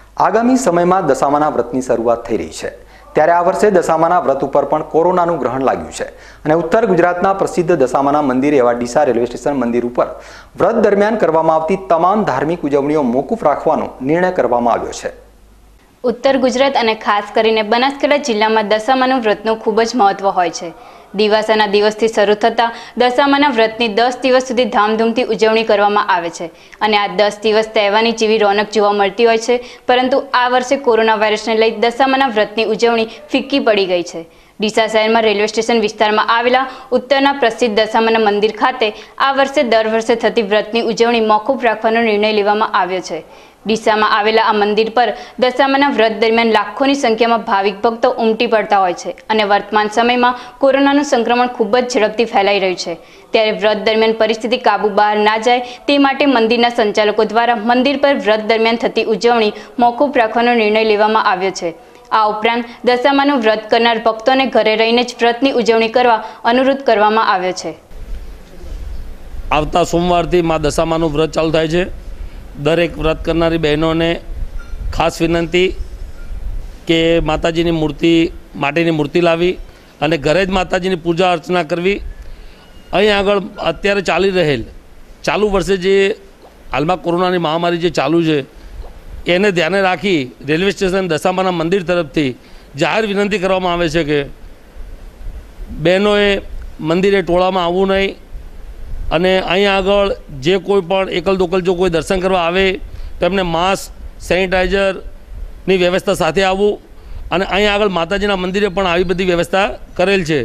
આગામી સમયમાં દશામાના વ્રતની શરૂઆત થઈ રહી છે ત્યારે આ વર્ષે દશામાના વ્રત ઉપર પણ કોરોનાનું ગ્રહણ લાગ્યું છે અને ઉત્તર ગુજરાતના પ્રસિદ્ધ દશામાના મંદિર એવા ડીસા રેલવે સ્ટેશન મંદિર ઉપર વ્રત દરમિયાન કરવામાં આવતી તમામ ધાર્મિક ઉજવણીઓ મોકૂફ રાખવાનો નિર્ણય કરવામાં આવ્યો છે। ઉત્તર ગુજરાત અને ખાસ કરીને બનાસકાંઠા જિલ્લામાં દશામાનું વ્રતનું ખૂબ જ મહત્વ હોય છે। દિવાસાના દિવસથી શરૂ થતા દશામાના વ્રતની 10 દિવસ સુધી ધામધૂમથી ઉજવણી કરવામાં આવે છે અને આ 10 દિવસ તહેવારની જેવી રોનક જોવા મળતી હોય છે, પરંતુ આ વર્ષે કોરોના વાયરસને લઈ દશામાના વ્રતની ઉજવણી ફિક્કી પડી ગઈ છે। ડીસા શહેરમાં રેલવે સ્ટેશન વિસ્તારમાં આવેલા ઉત્તરના પ્રસિદ્ધ દશામાના મંદિર ખાતે આ વર્ષે દર વર્ષે થતી વ્રતની ઉજવણી મોકૂફ રાખવાનો નિર્ણય લેવામાં આવ્યો છે। ડીસામાં આવેલા આ મંદિર પર દશામાના વ્રત દરમિયાન લાખોની સંખ્યામાં ભાવિક ભક્તો ઉમટી પડતા હોય છે અને વર્તમાન સમયમાં કોરોનાનું સંક્રમણ ખૂબ જ ઝડપથી ફેલાઈ રહ્યું છે, ત્યારે વ્રત દરમિયાન પરિસ્થિતિ કાબુ બહાર ના જાય તે માટે મંદિરના સંચાલકો દ્વારા મંદિર પર વ્રત દરમિયાન થતી ઉજવણી મોકૂફ રાખવાનો નિર્ણય લેવામાં આવ્યો છે। આ ઉપરાંત દશામાનું વ્રત કરનાર ભક્તોને ઘરે રહીને જ વ્રતની ઉજવણી કરવા અનુરોધ કરવામાં આવ્યો છે। આવતા સોમવારથી મા દશામાનું વ્રત ચાલુ થાય છે। દરેક વ્રત કરનારી બહેનોને ખાસ વિનંતી કે માતાજીની મૂર્તિ, માટીની મૂર્તિ લાવી અને ઘરે જ માતાજીની પૂજા અર્ચના કરવી। અહીં આગળ અત્યારે ચાલુ વર્ષે જે હાલમાં કોરોનાની મહામારી જે ચાલુ છે એને ધ્યાને રાખી રેલવે સ્ટેશન દશામાના મંદિર તરફથી જાહેર વિનંતી કરવામાં આવે છે કે બહેનોએ મંદિરે ટોળામાં આવવું નહીં અને અહીં આગળ જે કોઈ પણ એકલ દોકલ જો કોઈ દર્શન કરવા આવે તો એમને માસ્ક, સેનિટાઈઝરની વ્યવસ્થા સાથે આવવું અને અહીં આગળ માતાજીના મંદિરે પણ આવી બધી વ્યવસ્થા કરેલ છે।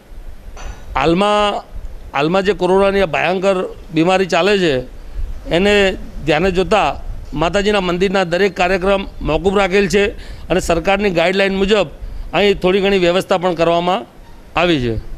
હાલમાં જે કોરોનાની ભયંકર બીમારી ચાલે છે એને ધ્યાને જોતા માતાજીના મંદિરના દરેક કાર્યક્રમ મોકૂફ રાખેલ છે અને સરકારની ગાઈડલાઈન મુજબ અહીં થોડી ઘણી વ્યવસ્થા પણ કરવામાં આવી છે।